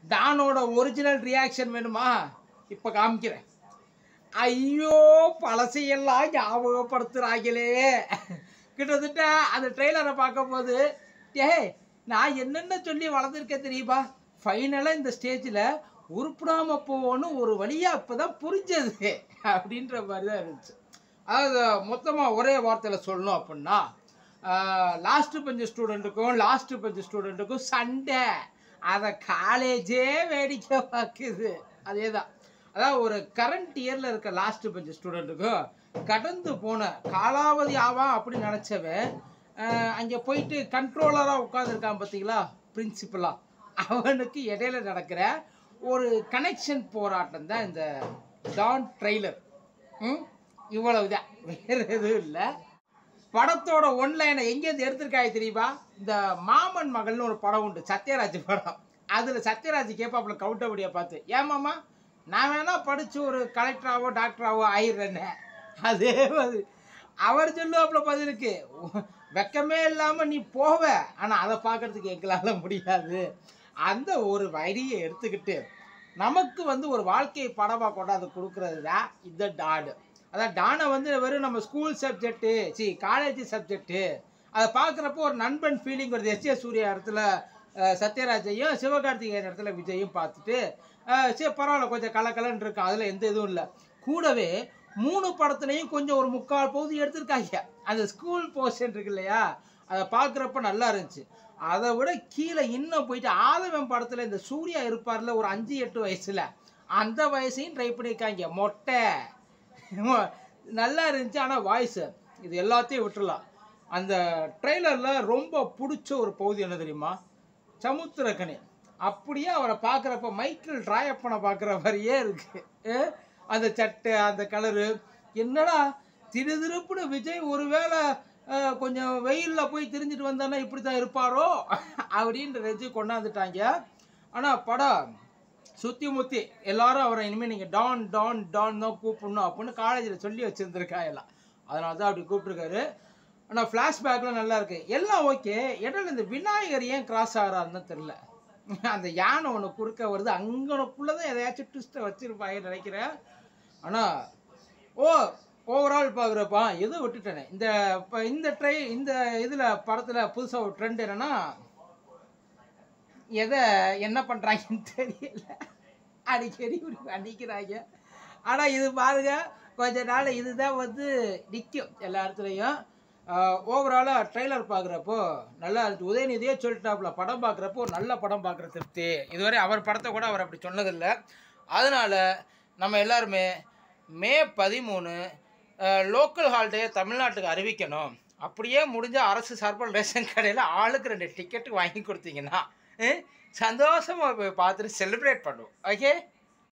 டானோட original reaction வேணுமா? இப்போ காமிக்கிறேன். ஐயோ பழசையெல்லாம் ஞாபகப்படுத்துகிறாங்களே. கிட்டத்தட்ட அந்த ட்ரெய்லரை பார்க்கும்போது நான் என்னென்ன சொல்லி வளர்ந்துருக்கேன் தெரியுமா? ஃபைனலாக இந்த ஸ்டேஜில் உருப்பிடாமல் போவோன்னு ஒரு வழியாக இப்போ தான் புரிஞ்சது அப்படின்ற மாதிரி தான் இருந்துச்சு. அதாவது மொத்தமாக ஒரே வார்த்தையில் சொல்லணும் அப்படின்னா, லாஸ்ட்டு பெஞ்சு ஸ்டூடெண்ட்டுக்கும் சண்டை. அதை காலேஜே வேடிக்கை பார்க்குது. அதே தான். அதாவது ஒரு கரண்ட் இயரில் இருக்க லாஸ்ட்டு பெஞ்சு ஸ்டூடெண்ட்டுக்கும் கடந்து போன காலாவதி ஆவான் அப்படின்னு நினச்சவன் அங்கே போயிட்டு கண்ட்ரோலராக உட்காந்துருக்கான் பார்த்தீங்களா, பிரின்சிபலாக, அவனுக்கு இடையில நடக்கிற ஒரு கனெக்ஷன் போராட்டம் தான் இந்த டான் ட்ரெய்லர். இவ்வளவுதான், வேறு எதுவும் இல்லை. படத்தோட ஒன்லைனை எங்கேருந்து எடுத்திருக்காங்க தெரியுமா? இந்த மாமன் மகள்னு ஒரு படம் உண்டு, சத்யராஜ் படம். அதில் சத்யராஜ் கேட்பாப்புல கவுண்டபடியை பார்த்து, ஏமாம்மா நான் வேணா படித்து ஒரு கலெக்டராகவோ டாக்டராகவோ ஆயிடுறேன்னு. அதே மாதிரி அவர் சொல்லுவாப்புல பதிலுக்கு, வெக்கமே இல்லாமல் நீ போவ, ஆனால் அதை பார்க்குறதுக்கு எங்களால் முடியாது. அந்த ஒரு வரியை எடுத்துக்கிட்டு நமக்கு ஒரு வாழ்க்கை படமாக கொண்டாந்து கொடுக்குறது தான் இந்த டான். அதான் டானை வெறும் நம்ம ஸ்கூல் சப்ஜெக்டு, காலேஜ் சப்ஜெக்டு, அதை பார்க்குறப்போ ஒரு நண்பன் ஃபீலிங் வருது. எஸ்.ஏ. சூர்யா இடத்துல சத்யராஜையும், சிவகார்த்திகேயன் இடத்துல விஜயும் பார்த்துட்டு சரி பரவாயில்ல, கொஞ்சம் கலக்கலன்னு இருக்கும், அதில் எந்த இதுவும் இல்லை. கூடவே 3 படத்துலையும் கொஞ்சம் ஒரு 3/4 பகுதி எடுத்திருக்காங்க. அந்த ஸ்கூல் போர்ஷன் இருக்கு இல்லையா, அதை பார்க்குறப்ப நல்லா இருந்துச்சு. அதை விட கீழே இன்னும் போயிட்டு ஆதவன் படத்தில் இந்த சூர்யா இருப்பார்ல ஒரு 5-8 வயசில், அந்த வயசையும் ட்ரை பண்ணியிருக்காங்க. மொட்டை நல்லா இருந்துச்சு. ஆனால் வாய்ஸு இது எல்லாத்தையும் விட்டுடலாம். அந்த ட்ரெய்லரில் ரொம்ப பிடிச்ச ஒரு பகுதி என்ன தெரியுமா? சமுத்திரக்கனி. அப்படியே அவரை பார்க்குறப்ப மைக்கேல் ராயப்பனை பார்க்குற மாதிரியே இருக்குது. அந்த சட்டை, அந்த கலரு. என்னடா திருப்புன்னு விஜய் ஒருவேளை கொஞ்சம் வெயிலில் போய் திரிஞ்சிட்டு வந்தானா இப்படி தான் இருப்பாரோ அப்படின்ற ரேஞ்சு கொண்டாந்துட்டாங்க. ஆனால் படம் சுற்றி முற்றி எல்லாரும் அவரை இனிமேல் நீங்கள் டான் டான் டான் தான் கூப்பிடணும் அப்படின்னு காலேஜில் சொல்லி வச்சுருந்துருக்கா எல்லாம். அதனால தான் அப்படி கூப்பிட்ருக்காரு. ஆனால் ஃப்ளாஷ்பேக்லாம் நல்லா இருக்குது, எல்லாம் ஓகே. இடையில இந்த விநாயகர் ஏன் கிராஸ் ஆகிறாருன்னு தெரில. அந்த யானை ஒன்று குறுக்க வருது, அங்கனக்குள்ளே தான் எதையாச்சும் ட்விஸ்ட்டை வச்சுருப்பாங்கன்னு நினைக்கிறேன். ஆனால் ஓவரால் பார்க்குறப்பா எதுவும் விட்டுட்டேனே. இந்த இதில் படத்தில் புதுசாக ஒரு ட்ரெண்ட் என்னென்னா, எதை என்ன பண்ணுறாங்கன்னு தெரியல, அடிக்கடி இப்படி அடிக்கிறாங்க. ஆனால் இது பாருங்க, கொஞ்ச நாள் இதுதான் நிற்கும் எல்லா இடத்துலையும். ஓவராலாக ட்ரெய்லர் பார்க்குறப்போ நல்லா இருந்துச்சு. உதயநிதியே சொல்லிட்டாப்புல, படம் பார்க்குறப்போ நல்ல படம் பார்க்குற திருப்தி. இதுவரை அவர் படத்தை கூட அவர் அப்படி சொன்னதில்லை. அதனால் நம்ம எல்லாருமே மே 13 லோக்கல் ஹாலிடே தமிழ்நாட்டுக்கு அறிவிக்கணும். அப்படியே முடிஞ்சால் அரசு சார்பில் ரேஷன் கடையில் ஆளுக்கு 2 டிக்கெட்டு வாங்கி கொடுத்தீங்கன்னா சந்தோஷமாக போய் பார்த்துட்டு செலிப்ரேட் பண்ணுவோம். ஓகே.